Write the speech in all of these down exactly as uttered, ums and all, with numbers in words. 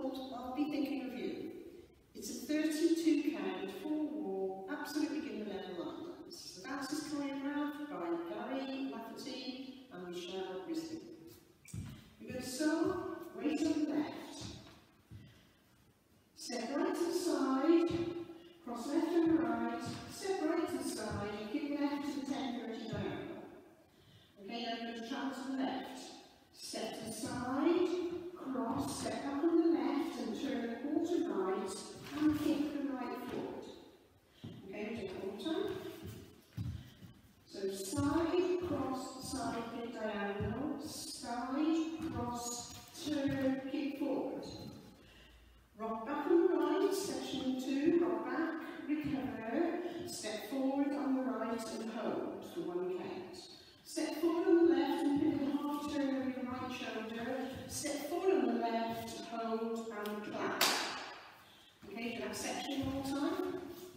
called I'll Be Thinking of You. It's a thirty-two count, full wall, absolutely given level line dance. The dance is choreographed by Gary, Lafferty and Risley. We're going to start weight on the left. Step right to the side, cross left and right, step right to the side, keep left to the ten thirty diagonal. Okay, then we're going to travel to the left. Step to the side, cross, step back on the left and turn the quarter right and kick the right forward. Okay, we do it all the time. So side, cross, side, kick diagonal, side, cross, turn, kick forward. Rock back on the right, section two, rock back, recover, step forward on the right and hold for one count. Step forward on the left and pivot a half turn over your right shoulder, step forward on the left, hold and clap. Okay, do that section one more time.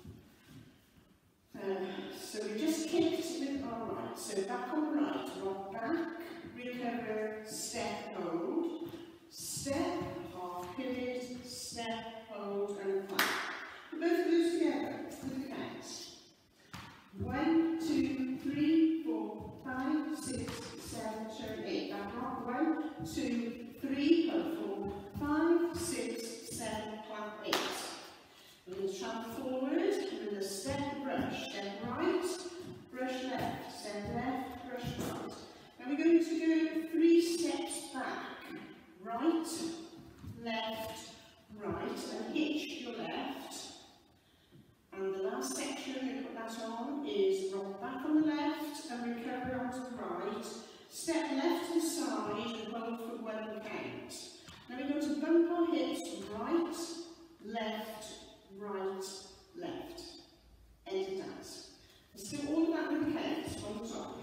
Uh, so we just kicked with our right, so back on the right, rock back, recover, step, hold, step, half pivot, step, hold and clap. Put both of those together with the counts. One, two, three, four, five, six, seven, turn eight. Back rock. One, two, three, hold four, five, six, seven, clap eight. We're going to travel forward. We're going to step, brush, step right, brush left, step left, brush right. Now we're going to go three steps back. Right, left, right, and hitch your left. And the last section we put that on is rock back on the left and recover onto the right. Step left to the side and hold for one count. Now we're going to bump our hips right, left, right, left. End of dance. Let's do all of that with the counts on the top.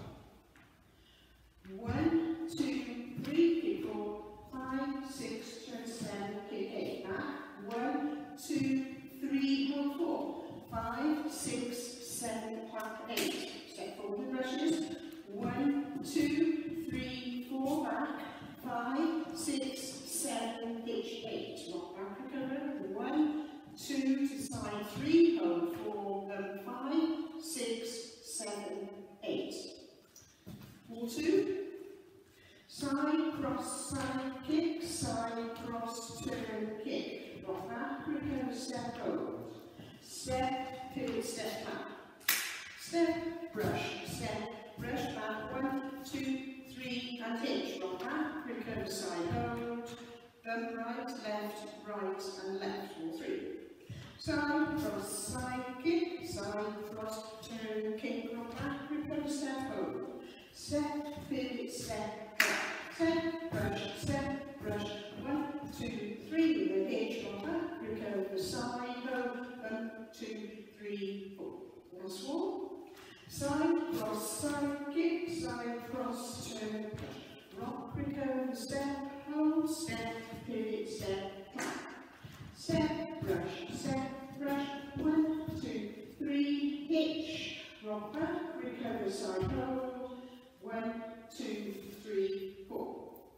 One, two, three, kick four, five, six, turn seven, kick eight. Back. One, two, three, hold four. Five, six, seven, clap eight. Step forward with brushes. One, two, three, four, back. Five, six, seven, hitch eight. Rock back, recover. One, two to side, three, hold four, um, five, six, seven, eight. Wall two. Side, cross, side, kick, side, cross, turn, kick. Rock back, recover, step, hold. Step, pivot, step, clap. Step, brush, step, brush back. One, two, three, and hitch. Rock back, recover, side, hold. Bump right, left, right, and left. All three. Side, cross, side, kick, side, cross, turn, kick, rock back, recover, step, hold. Step, pivot, step, clap. Step, brush, step, brush. One, two, three, with a hitch, rock back, recover, side, hold. One, two, three, four. Once more. Side, cross, side, kick, side, cross, turn, push. Rock, recover, step, hold, step, pivot, step, clap. Step, brush, step, brush. One, two, three, hitch. Rock back, recover, side, hold. One, two, three, four.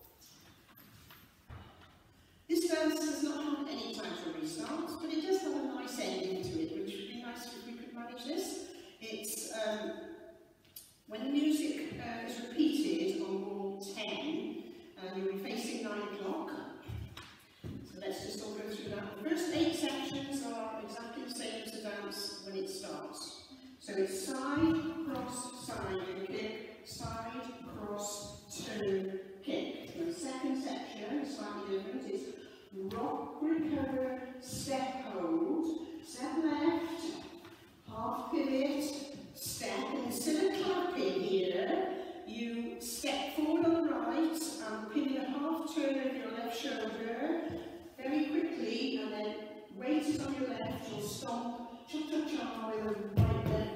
This dance does not have any time for restarts, but it does have a nice ending to it, which would be nice if we could manage this. It's um, when the music uh, is repeated on wall ten, and you'll be facing nine o'clock. So let's just all go through that. The first eight sections are exactly the same as the dance when it starts. So it's side, cross, side, and kick, side, cross, turn, kick. The second section is slightly different. It's rock, recover, step, hold, step left, half pivot, step. And instead of clapping here, you step forward on the right and pivot a half turn over your left shoulder very quickly, and then weight is on your left. You'll stomp cha cha cha with the right leg